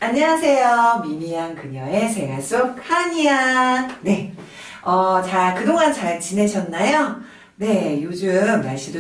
안녕하세요. 미미한 그녀의 생활 속 한이야. 네. 그동안 잘 지내셨나요? 네, 요즘 날씨도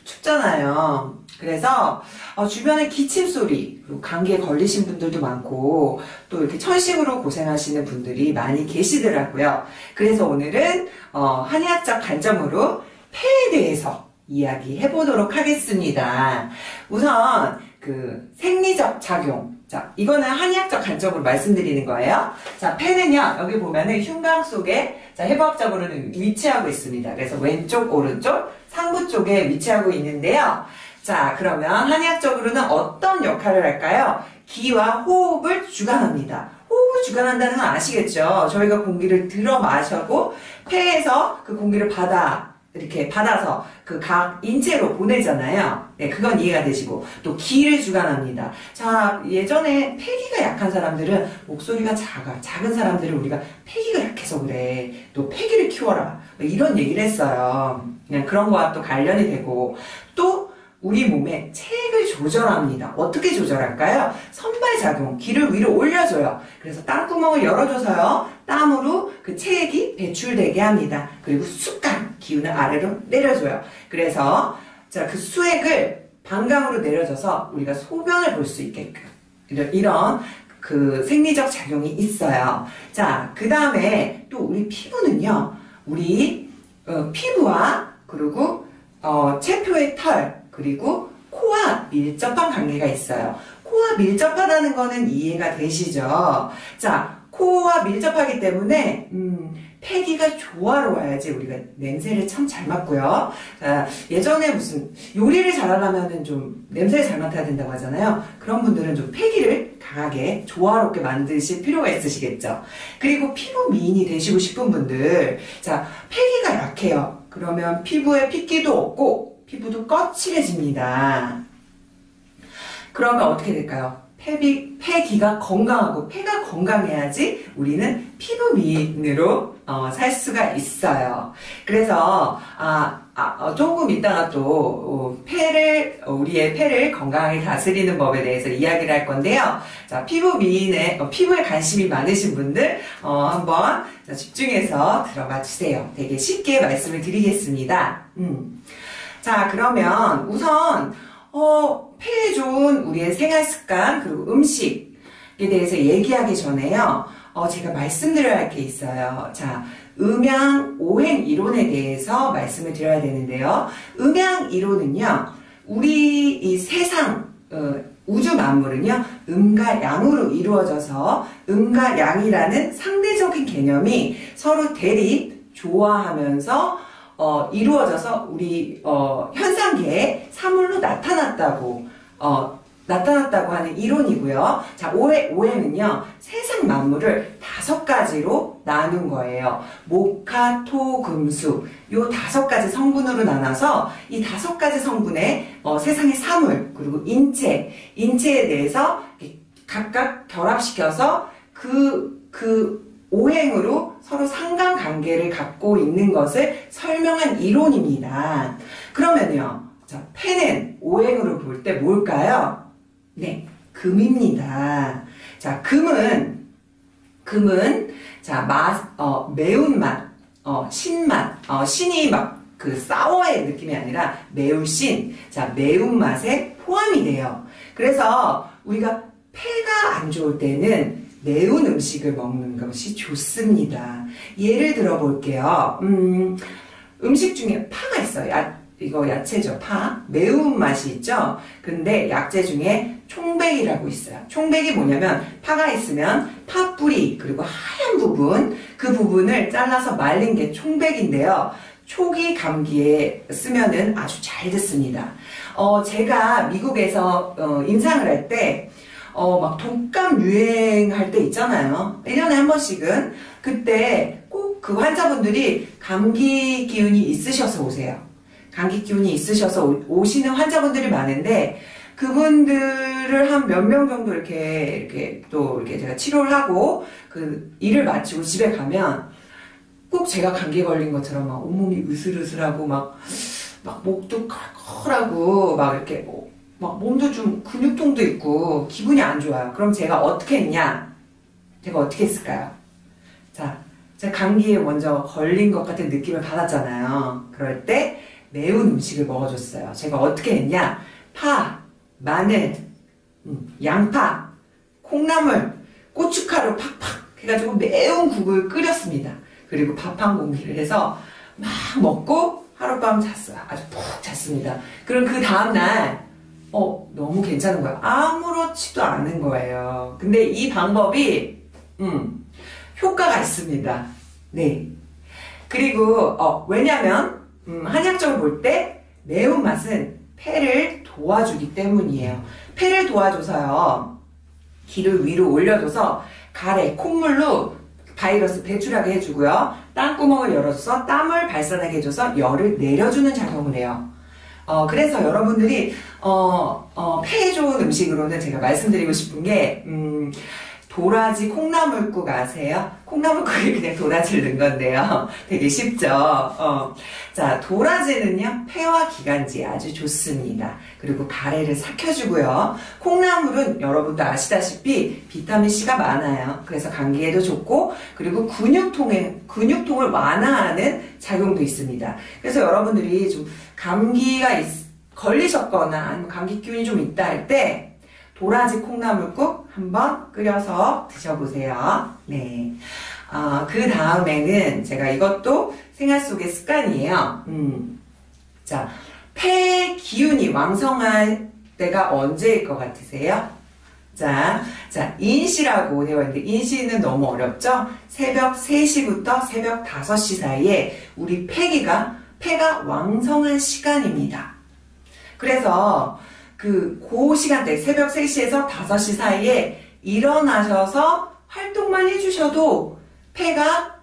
춥잖아요. 그래서, 주변에 기침 소리, 그리고 감기에 걸리신 분들도 많고, 또 이렇게 천식으로 고생하시는 분들이 많이 계시더라고요. 그래서 오늘은, 한의학적 관점으로 폐에 대해서 이야기해 보도록 하겠습니다. 우선, 생리적 작용. 자, 이거는 한의학적 관점으로 말씀드리는 거예요. 자, 폐는요, 여기 보면은 흉곽 속에, 자, 해부학적으로는 위치하고 있습니다. 그래서 왼쪽, 오른쪽, 상부 쪽에 위치하고 있는데요. 자, 그러면 한의학적으로는 어떤 역할을 할까요? 기와 호흡을 주관합니다. 호흡을 주관한다는 건 아시겠죠? 저희가 공기를 들어 마셔고, 폐에서 그 공기를 이렇게 받아서 각 인체로 보내잖아요. 네, 그건 이해가 되시고, 또 기를 주관합니다. 자, 예전에 폐기가 약한 사람들은 목소리가 작은 사람들은 우리가 폐기가 약해서 그래. 또 폐기를 키워라. 이런 얘기를 했어요. 그냥 그런 거와 또 관련이 되고, 또 우리 몸의 체액을 조절합니다. 어떻게 조절할까요? 선발작용, 기를 위로 올려줘요. 그래서 땀구멍을 열어줘서요, 땀으로 그 체액이 배출되게 합니다. 그리고 습관, 기운을 아래로 내려줘요. 그래서 자, 그 수액을 방광으로 내려줘서 우리가 소변을 볼 수 있게끔 이런 생리적 작용이 있어요. 자, 그 다음에 또 우리 피부는요, 우리 피부와 그리고 체표의 털, 그리고 코와 밀접한 관계가 있어요. 코와 밀접하다는 거는 이해가 되시죠? 자, 코와 밀접하기 때문에 폐기가 조화로워야지 우리가 냄새를 참 잘 맡고요. 자, 예전에 무슨 요리를 잘하려면 좀 냄새를 잘 맡아야 된다고 하잖아요. 그런 분들은 좀 폐기를 강하게 조화롭게 만드실 필요가 있으시겠죠. 그리고 피부 미인이 되시고 싶은 분들, 자, 폐기가 약해요. 그러면 피부에 핏기도 없고 피부도 거칠해집니다. 그러면 어떻게 될까요? 폐기가 건강하고 폐가 건강해야지 우리는 피부 미인으로 살 수가 있어요. 그래서 조금 이따가 또 우리의 폐를 건강하게 다스리는 법에 대해서 이야기를 할 건데요. 자, 피부에 관심이 많으신 분들 한번 집중해서 들어봐 주세요. 되게 쉽게 말씀을 드리겠습니다. 자, 그러면 우선 폐에 좋은 우리의 생활 습관 그리고 음식에 대해서 얘기하기 전에요. 제가 말씀드려야 할 게 있어요. 자, 음양 오행 이론에 대해서 말씀을 드려야 되는데요. 음양 이론은요, 우리 이 세상 우주 만물은요, 음과 양으로 이루어져서 음과 양이라는 상대적인 개념이 서로 대립, 조화하면서 이루어져서 우리 현상계에 사물로 나타났다고 하는 이론이고요. 자, 오행은요, 세상 만물을 5가지로 나눈 거예요. 목화, 토, 금, 수, 요 5가지 성분으로 나눠서 이 5가지 성분의 세상의 사물, 그리고 인체에 대해서 각각 결합시켜서 그 오행으로 서로 상관관계를 갖고 있는 것을 설명한 이론입니다. 그러면요, 자, 폐는 오행으로 볼 때 뭘까요? 네, 금입니다. 자, 금은 자, 매운맛, 신맛, 신이 막 사워의 느낌이 아니라 매울신, 자, 매운맛에 포함이 돼요. 그래서 우리가 폐가 안 좋을 때는 매운 음식을 먹는 것이 좋습니다. 예를 들어 볼게요. 음식 중에 파가 있어요. 이거 야채죠, 파. 매운맛이 있죠? 근데 약재 중에 총백이라고 있어요. 총백이 뭐냐면, 파가 있으면 파 뿌리, 그리고 하얀 부분, 그 부분을 잘라서 말린 게 총백인데요. 초기 감기에 쓰면은 아주 잘 듣습니다. 제가 미국에서 임상을 할 때, 막 독감 유행할 때 있잖아요. 1년에 한 번씩은. 그때 꼭 그 환자분들이 감기 기운이 있으셔서 오세요. 감기 기운이 있으셔서 오시는 환자분들이 많은데, 그분들을 한 몇 명 정도 이렇게 제가 치료를 하고, 일을 마치고 집에 가면, 꼭 제가 감기 걸린 것처럼 막 온몸이 으슬으슬하고, 막 목도 컬컬하고, 막 이렇게 막 몸도 좀 근육통도 있고 기분이 안 좋아요. 그럼 제가 어떻게 했냐? 제가 어떻게 했을까요? 자, 제가 감기에 먼저 걸린 것 같은 느낌을 받았잖아요. 그럴 때 매운 음식을 먹어줬어요. 제가 어떻게 했냐? 파, 마늘, 양파, 콩나물, 고춧가루 팍팍 해가지고 매운 국을 끓였습니다. 그리고 밥 한 공기를 해서 막 먹고 하룻밤 잤어요. 아주 푹 잤습니다. 그럼 그 다음날 너무 괜찮은 거예요. 아무렇지도 않은 거예요. 근데 이 방법이 효과가 있습니다. 네. 그리고 왜냐면 한약적으로 볼 때 매운맛은 폐를 도와주기 때문이에요. 폐를 도와줘서요. 기를 위로 올려줘서 가래, 콧물로 바이러스 배출하게 해주고요. 땀구멍을 열어줘서 땀을 발산하게 해줘서 열을 내려주는 작용을 해요. 그래서 여러분들이 폐에 좋은 음식으로는 제가 말씀드리고 싶은 게 도라지 콩나물국 아세요? 콩나물국에 그냥 도라지를 넣은 건데요. 되게 쉽죠? 자, 도라지는요, 폐와 기관지에 아주 좋습니다. 그리고 가래를 삭혀주고요. 콩나물은 여러분도 아시다시피 비타민C가 많아요. 그래서 감기에도 좋고, 그리고 근육통을 완화하는 작용도 있습니다. 그래서 여러분들이 좀 감기가 걸리셨거나 아니면 감기 기운이 좀 있다 할 때, 도라지 콩나물국 한번 끓여서 드셔보세요. 네. 그 다음에는 제가 이것도 생활 속의 습관이에요. 자, 폐 기운이 왕성할 때가 언제일 것 같으세요? 자, 인시라고 되어 있는데, 인시는 너무 어렵죠? 새벽 3시부터 새벽 5시 사이에 우리 폐가 왕성한 시간입니다. 그래서 그 시간대 새벽 3시에서 5시 사이에 일어나셔서 활동만 해주셔도 폐가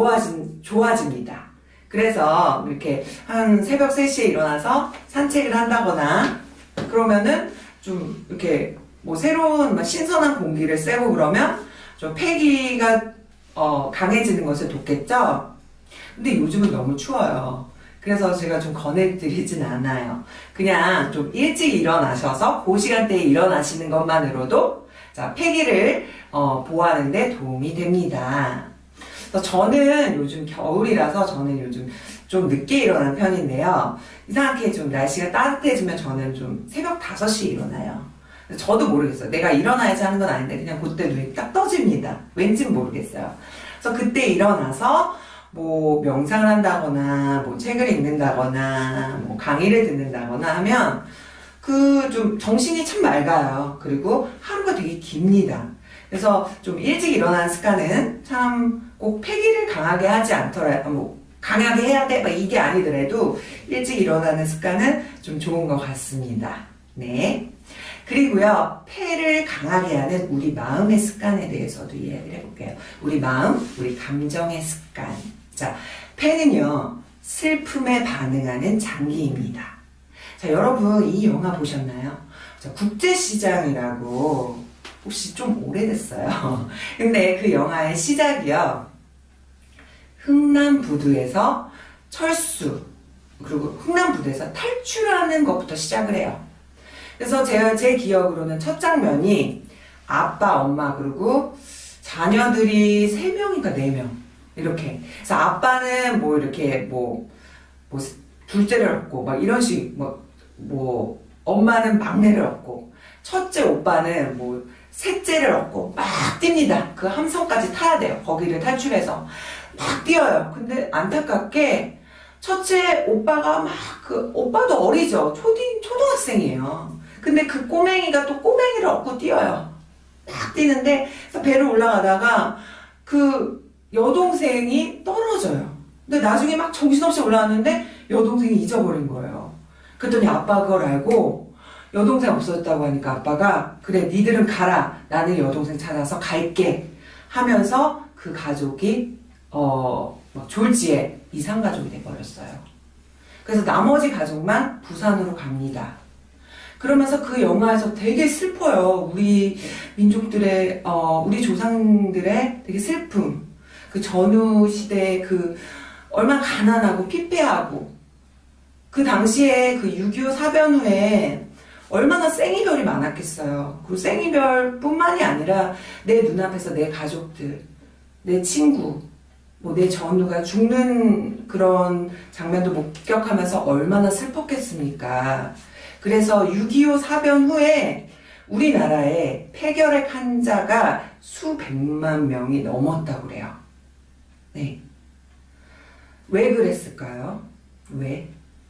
좋아집니다. 그래서 이렇게 한 새벽 3시에 일어나서 산책을 한다거나 그러면은 좀 이렇게 뭐 새로운 신선한 공기를 쐬고 그러면 좀 폐기가 강해지는 것을 돕겠죠? 근데 요즘은 너무 추워요. 그래서 제가 좀 권해드리진 않아요. 그냥 좀 일찍 일어나셔서 그 시간대에 일어나시는 것만으로도 자, 폐기를 보호하는 데 도움이 됩니다. 그래서 저는 요즘 겨울이라서 저는 요즘 좀 늦게 일어나는 편인데요. 이상하게 좀 날씨가 따뜻해지면 저는 좀 새벽 5시에 일어나요. 저도 모르겠어요. 내가 일어나야지 하는 건 아닌데 그냥 그때 눈이 딱 떠집니다. 왠진 모르겠어요. 그래서 그때 일어나서 뭐 명상을 한다거나 뭐 책을 읽는다거나 뭐 강의를 듣는다거나 하면 그 좀 정신이 참 맑아요. 그리고 하루가 되게 깁니다. 그래서 좀 일찍 일어나는 습관은 참 꼭 폐기를 강하게 하지 않더라도 뭐 강하게 해야 돼 막 이게 아니더라도 일찍 일어나는 습관은 좀 좋은 것 같습니다. 네. 그리고요, 폐를 강하게 하는 우리 마음의 습관에 대해서도 이야기를 해볼게요. 우리 마음, 우리 감정의 습관. 자, 폐는요, 슬픔에 반응하는 장기입니다. 자, 여러분, 이 영화 보셨나요? 자, 국제시장이라고, 혹시 좀 오래됐어요. 근데 그 영화의 시작이요, 흥남부두에서 철수, 그리고 흥남부두에서 탈출하는 것부터 시작을 해요. 그래서 제 기억으로는 첫 장면이 아빠, 엄마, 그리고 자녀들이 3명인가 4명. 이렇게. 그래서 아빠는 뭐 이렇게 둘째를 얻고, 막 이런 식, 엄마는 막내를 얻고, 첫째 오빠는 셋째를 얻고, 막 뜁니다. 그 함선까지 타야 돼요. 거기를 탈출해서. 막 뛰어요. 근데 안타깝게, 첫째 오빠가 오빠도 어리죠. 초등학생이에요. 근데 그 꼬맹이가 또 꼬맹이를 얻고 뛰어요. 막 뛰는데, 배를 올라가다가 그 여동생이 떨어져요. 근데 나중에 막 정신없이 올라왔는데 여동생이 잊어버린 거예요. 그랬더니 아빠가 그걸 알고 여동생 없어졌다고 하니까 아빠가 그래 니들은 가라. 나는 여동생 찾아서 갈게. 하면서 그 가족이 졸지에 이산가족이 돼버렸어요. 그래서 나머지 가족만 부산으로 갑니다. 그러면서 그 영화에서 되게 슬퍼요. 우리 민족들의, 우리 조상들의 되게 슬픔. 그 전후 시대에 얼마나 가난하고 피폐하고. 그 당시에 그 6.25 사변 후에 얼마나 생이별이 많았겠어요. 그리고 생이별뿐만이 아니라 내 눈앞에서 내 가족들, 내 친구, 뭐 내 전우가 죽는 그런 장면도 목격하면서 얼마나 슬펐겠습니까. 그래서 6.25 사변 후에 우리나라에 폐결핵 환자가 수백만 명이 넘었다고 그래요. 네. 왜 그랬을까요? 왜?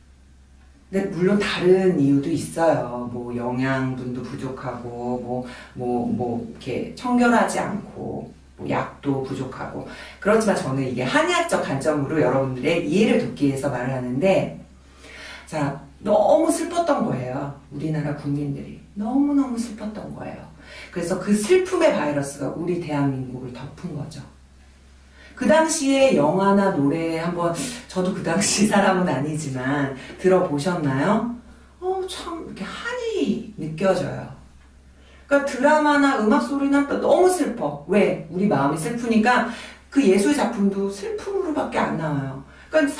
근데 물론 다른 이유도 있어요. 뭐 영양분도 부족하고 이렇게 청결하지 않고 뭐 약도 부족하고. 그렇지만 저는 이게 한의학적 관점으로 여러분들의 이해를 돕기 위해서 말을 하는데, 자, 너무 슬펐던 거예요. 우리나라 국민들이 너무너무 슬펐던 거예요. 그래서 그 슬픔의 바이러스가 우리 대한민국을 덮은 거죠. 그 당시에 영화나 노래 한번, 저도 그 당시 사람은 아니지만 들어보셨나요? 참 이렇게 한이 느껴져요. 그러니까 드라마나 음악 소리나 너무 슬퍼. 왜? 우리 마음이 슬프니까 그 예술 작품도 슬픔으로밖에 안 나와요. 그러니까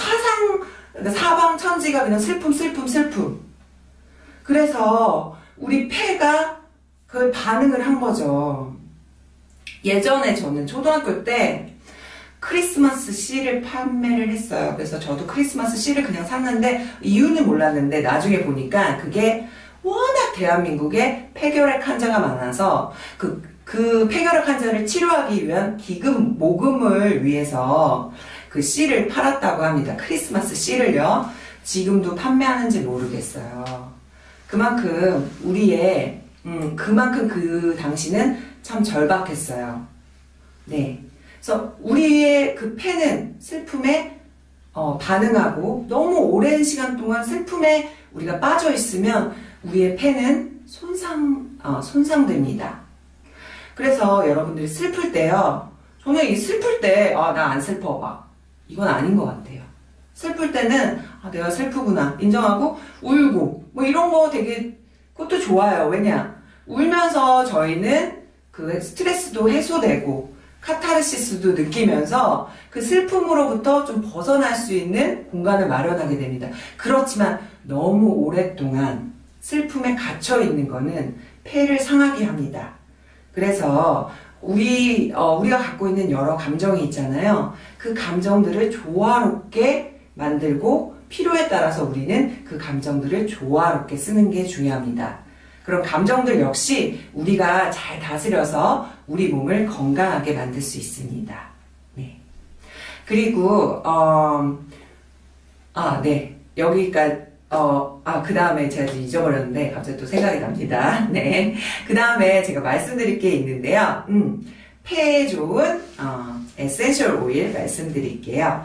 사방천지가 그냥 슬픔. 그래서 우리 폐가 그걸 반응을 한 거죠. 예전에 저는 초등학교 때 크리스마스 씨를 판매를 했어요. 그래서 저도 크리스마스 씨를 그냥 샀는데 이유는 몰랐는데 나중에 보니까 그게 워낙 대한민국에 폐결핵 환자가 많아서 그 폐결핵 환자를 치료하기 위한 기금 모금을 위해서 그 씨를 팔았다고 합니다. 크리스마스 씨를요. 지금도 판매하는지 모르겠어요. 그만큼 그만큼 그 당시는 참 절박했어요. 네. 그래서 우리의 그 폐는 슬픔에 반응하고 너무 오랜 시간 동안 슬픔에 우리가 빠져 있으면 우리의 폐는 손상됩니다. 그래서 여러분들이 슬플 때요. 저는 이 슬플 때, 나 안 슬퍼 봐. 이건 아닌 것 같아요. 슬플 때는, 내가 슬프구나. 인정하고, 울고, 뭐 이런 거 되게, 그것도 좋아요. 왜냐? 울면서 저희는 그 스트레스도 해소되고, 카타르시스도 느끼면서 그 슬픔으로부터 좀 벗어날 수 있는 공간을 마련하게 됩니다. 그렇지만 너무 오랫동안 슬픔에 갇혀 있는 거는 폐를 상하게 합니다. 그래서 우리가 갖고 있는 여러 감정이 있잖아요. 그 감정들을 조화롭게 만들고 필요에 따라서 우리는 그 감정들을 조화롭게 쓰는 게 중요합니다. 그런 감정들 역시 우리가 잘 다스려서 우리 몸을 건강하게 만들 수 있습니다. 네. 그리고 네. 여기까지 그 다음에 제가 잊어버렸는데 갑자기 또 생각이 납니다. 네. 그 다음에 제가 말씀드릴 게 있는데요. 폐에 좋은 에센셜 오일 말씀드릴게요.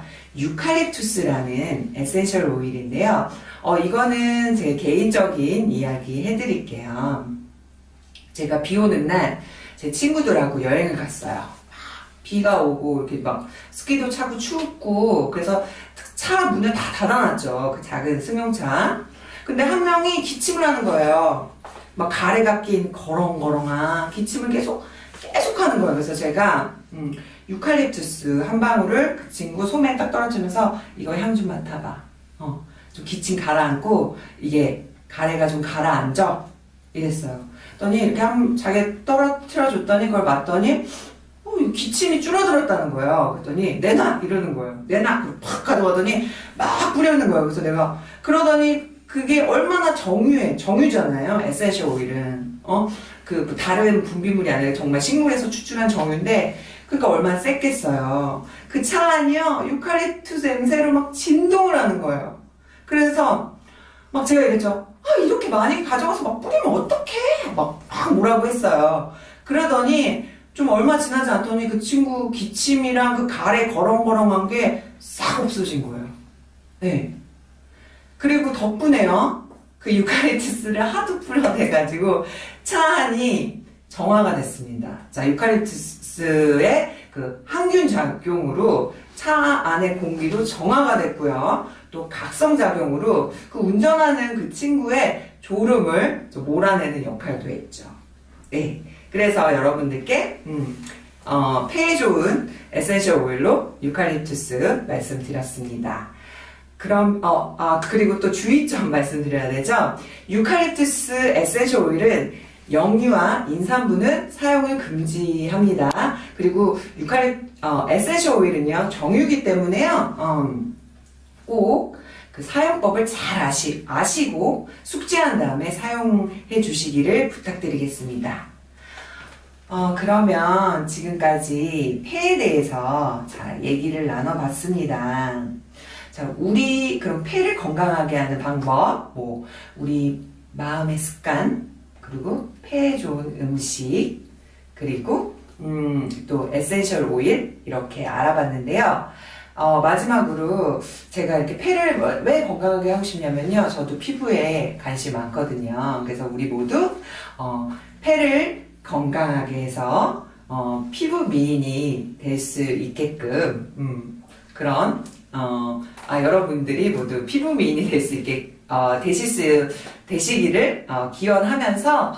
유칼립투스라는 에센셜 오일인데요. 이거는 제 개인적인 이야기 해드릴게요. 제가 비 오는 날 제 친구들하고 여행을 갔어요. 비가 오고 이렇게 막 스키도 차고 춥고 그래서 차 문을 다 닫아놨죠. 그 작은 승용차. 근데 한 명이 기침을 하는 거예요. 막 가래가 낀 거렁거렁한 기침을 계속 하는 거예요. 그래서 제가 유칼립투스 한 방울을 그 친구 소매에 딱 떨어뜨리면서 이거 향 좀 맡아봐. 좀 기침 가라앉고 이게 가래가 좀 가라앉아. 이랬어요. 그랬더니 이렇게 자기 떨어뜨려 줬더니 그걸 맡더니 기침이 줄어들었다는 거예요. 그랬더니 내놔 이러는 거예요. 내놔. 그걸 팍 가져가더니 막 뿌리는 거예요. 그래서 내가 그러더니 그게 얼마나 정유잖아요. 에센셜 오일은 그 다른 분비물이 아니라 정말 식물에서 추출한 정유인데 그러니까 얼마나 셌겠어요. 그 차 안이요 유칼립투스 냄새로 막 진동을 하는 거예요. 그래서 막 제가 이랬죠. 이렇게 많이 가져가서 막 뿌리면 어떡해? 막 뭐라고 했어요. 그러더니 좀 얼마 지나지 않더니 그 친구 기침이랑 그 가래 거렁거렁한 게 싹 없어진 거예요. 네. 그리고 덕분에요. 그 유칼립투스를 하도 풀어대가지고 차 안이 정화가 됐습니다. 자, 유칼립투스의 그 항균 작용으로 차 안의 공기도 정화가 됐고요. 또 각성작용으로 그 운전하는 그 친구의 졸음을 좀 몰아내는 역할도 했죠. 네. 그래서 여러분들께 폐에 좋은 에센셜 오일로 유칼립투스 말씀드렸습니다. 그리고 또 주의점 말씀드려야 되죠. 유칼립투스 에센셜 오일은 영유아, 임산부는 사용을 금지합니다. 그리고 에센셜 오일은요, 정유기 때문에요, 꼭 그 사용법을 잘 아시고 숙지한 다음에 사용해 주시기를 부탁드리겠습니다. 그러면 지금까지 폐에 대해서 자, 얘기를 나눠봤습니다. 자, 그럼 폐를 건강하게 하는 방법, 우리 마음의 습관, 그리고 폐에 좋은 음식, 그리고, 또 에센셜 오일, 이렇게 알아봤는데요. 마지막으로 제가 이렇게 폐를 왜 건강하게 하고 싶냐면요. 저도 피부에 관심이 많거든요. 그래서 우리 모두, 폐를 건강하게 해서, 피부 미인이 될 수 있게끔, 그런, 여러분들이 모두 피부 미인이 될 수 있게, 되시기를, 기원하면서,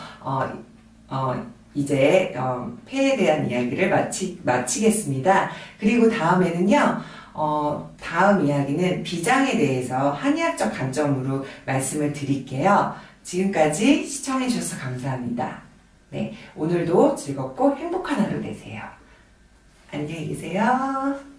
이제, 폐에 대한 이야기를 마치겠습니다. 그리고 다음에는요, 다음 이야기는 비장에 대해서 한의학적 관점으로 말씀을 드릴게요. 지금까지 시청해주셔서 감사합니다. 네, 오늘도 즐겁고 행복한 하루 되세요. 안녕히 계세요.